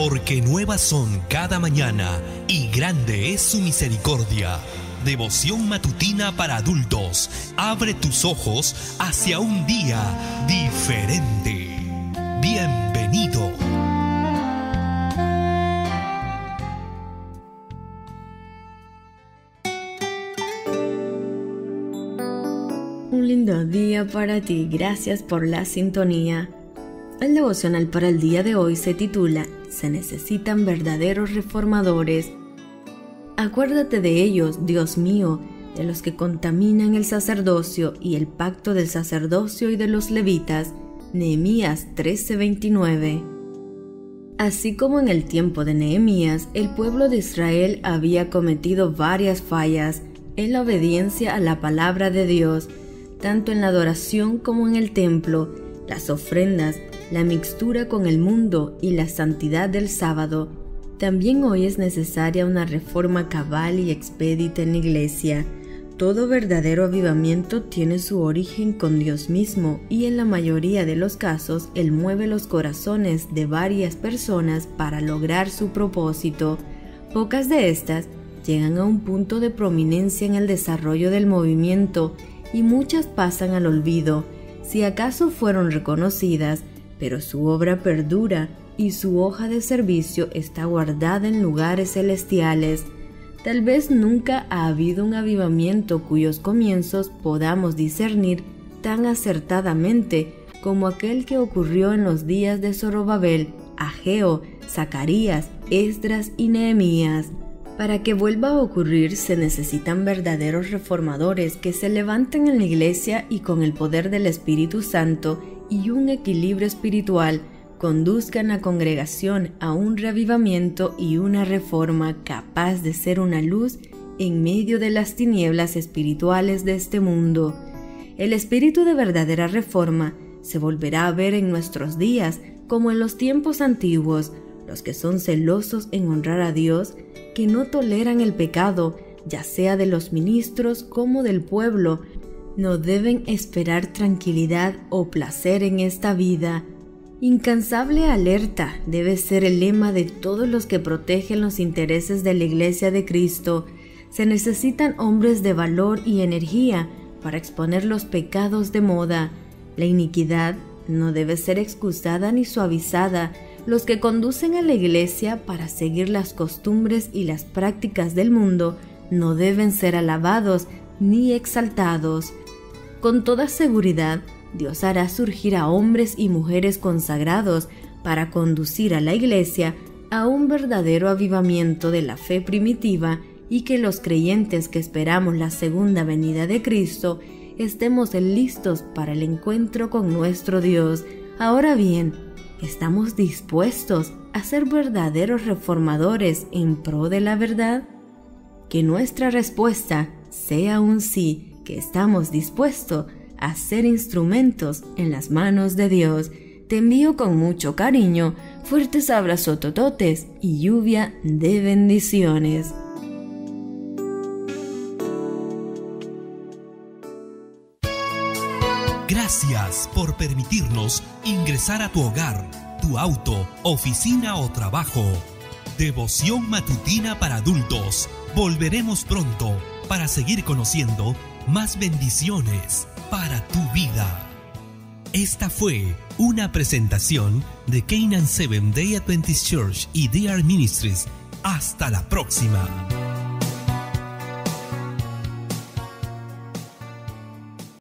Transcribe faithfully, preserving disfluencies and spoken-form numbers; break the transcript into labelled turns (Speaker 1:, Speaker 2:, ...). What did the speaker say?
Speaker 1: porque nuevas son cada mañana y grande es su misericordia. Devoción matutina para adultos. Abre tus ojos hacia un día diferente. Bienvenido.
Speaker 2: Un lindo día para ti. Gracias por la sintonía. El devocional para el día de hoy se titula Se necesitan verdaderos reformadores. Acuérdate de ellos, Dios mío, de los que contaminan el sacerdocio y el pacto del sacerdocio y de los levitas. Nehemías trece veintinueve. Así como en el tiempo de Nehemías, el pueblo de Israel había cometido varias fallas en la obediencia a la palabra de Dios, tanto en la adoración como en el templo, las ofrendas, la mixtura con el mundo y la santidad del sábado. También hoy es necesaria una reforma cabal y expedita en la iglesia. Todo verdadero avivamiento tiene su origen con Dios mismo y en la mayoría de los casos Él mueve los corazones de varias personas para lograr su propósito. Pocas de estas llegan a un punto de prominencia en el desarrollo del movimiento y muchas pasan al olvido, si acaso fueron reconocidas, pero su obra perdura y su hoja de servicio está guardada en lugares celestiales. Tal vez nunca ha habido un avivamiento cuyos comienzos podamos discernir tan acertadamente como aquel que ocurrió en los días de Zorobabel, Ageo, Zacarías, Esdras y Nehemías. Para que vuelva a ocurrir se necesitan verdaderos reformadores que se levanten en la iglesia y con el poder del Espíritu Santo y un equilibrio espiritual conduzcan a la congregación a un reavivamiento y una reforma capaz de ser una luz en medio de las tinieblas espirituales de este mundo. El espíritu de verdadera reforma se volverá a ver en nuestros días como en los tiempos antiguos, los que son celosos en honrar a Dios, que no toleran el pecado, ya sea de los ministros como del pueblo, no deben esperar tranquilidad o placer en esta vida. Incansable alerta debe ser el lema de todos los que protegen los intereses de la Iglesia de Cristo. Se necesitan hombres de valor y energía para exponer los pecados de moda. La iniquidad no debe ser excusada ni suavizada. Los que conducen a la iglesia para seguir las costumbres y las prácticas del mundo no deben ser alabados ni exaltados. Con toda seguridad, Dios hará surgir a hombres y mujeres consagrados para conducir a la iglesia a un verdadero avivamiento de la fe primitiva y que los creyentes que esperamos la segunda venida de Cristo estemos listos para el encuentro con nuestro Dios. Ahora bien, ¿estamos dispuestos a ser verdaderos reformadores en pro de la verdad? Que nuestra respuesta sea un sí, que estamos dispuestos a ser instrumentos en las manos de Dios. Te envío con mucho cariño, fuertes abrazos tototes y lluvia de bendiciones.
Speaker 1: Gracias por permitirnos ingresar a tu hogar, tu auto, oficina o trabajo. Devoción matutina para adultos. Volveremos pronto para seguir conociendo más bendiciones para tu vida. Esta fue una presentación de Canaan Seventh Day Adventist Church y D R Ministries. Hasta la próxima.